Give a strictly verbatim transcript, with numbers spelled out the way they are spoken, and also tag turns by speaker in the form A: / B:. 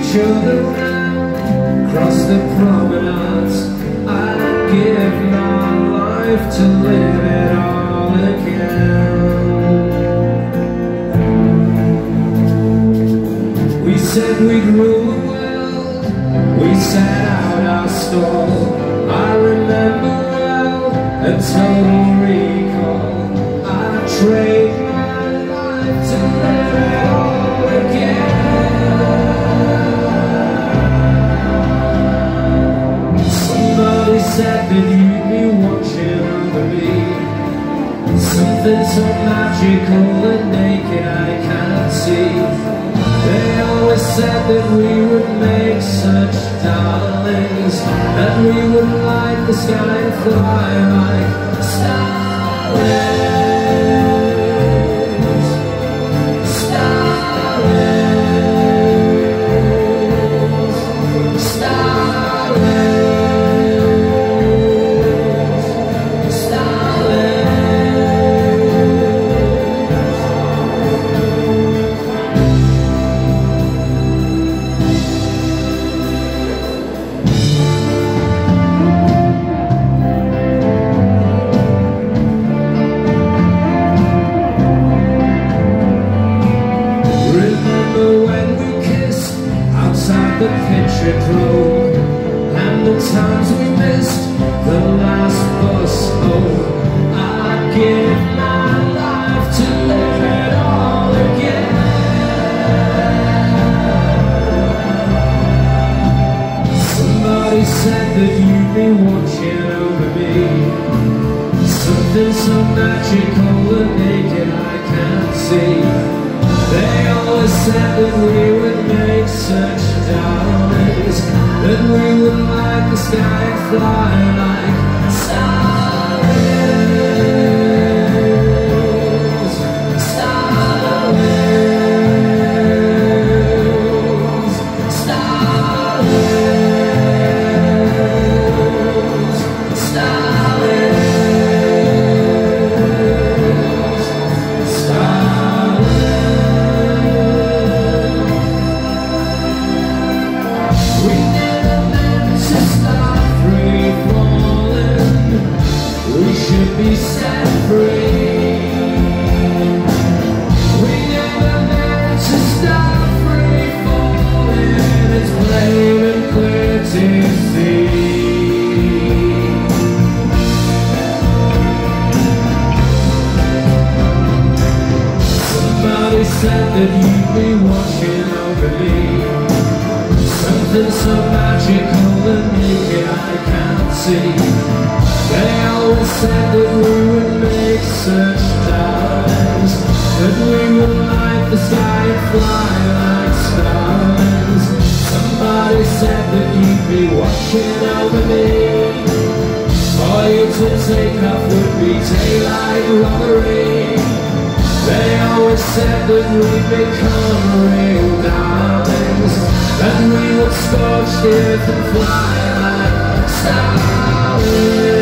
A: each other round, across the promenades. I'd give my life to live it all again. We said we'd rule the world, we set out our stall. I remember well a total recall. I'd trade my life to live it all again. Somebody said that you'd be watching over me, something so magical and naked I can't see. They always said that we would make such darlings, that we would light the sky and fly like starlings, starlings, starlings, the picture drove, and the times we missed the last bus home. I'd give my life to live it all again. Somebody said that you'd be watching over me, something so magical and naked I can't see. They always said that we would make such darlings, that we would light the sky and fly like starlings, starlings, starlings, starlings, starlings. We never meant to start free falling, we should be set free. We never meant to start free falling, it's plain and clear to see. Somebody said that you'd be watching over me, something so magical and naked I can't see. They always said that we would make such darlings, that we would light the sky and fly like starlings. Somebody said that you'd be watching over me, for you to take off would be daylight robbery. They always said that we'd become real darlings, that we would scorch the earth and fly like starlings.